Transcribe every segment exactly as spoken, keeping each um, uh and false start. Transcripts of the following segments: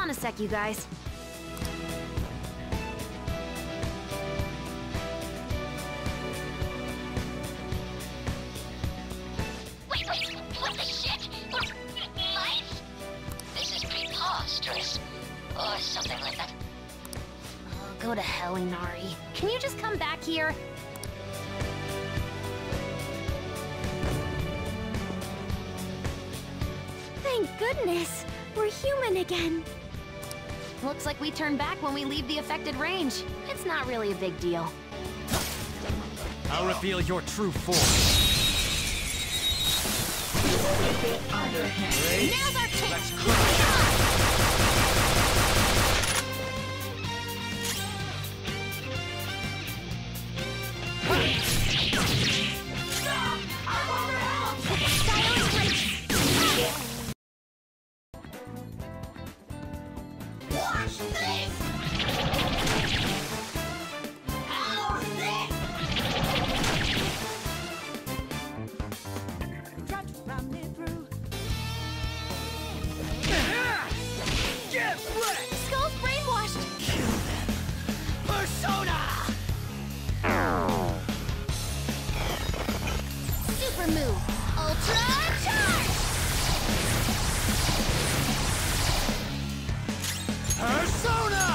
on a sec, you guys. Wait, wait, what the shit? Life? This is preposterous. Or something like that. Oh, go to hell, Inari. Can you just come back here? Thank goodness! We're human again! Looks like we turn back when we leave the affected range. It's not really a big deal. I'll reveal your true form. Now's our chance! Let's crush! Watch this! How's this? Get wrecked! Skull's brainwashed! Kill them! Persona! Super move! Ultra charge! Persona!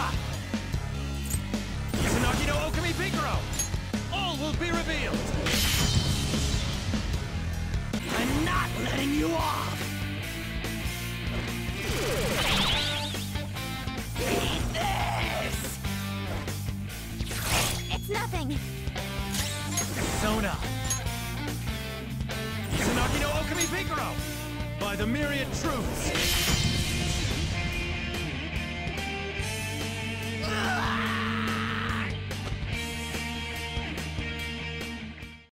Izanagi no Okami Picaro! All will be revealed! I'm not letting you off! Eat this! It's nothing! Persona! Izanagi no Okami Picaro! By the myriad truths!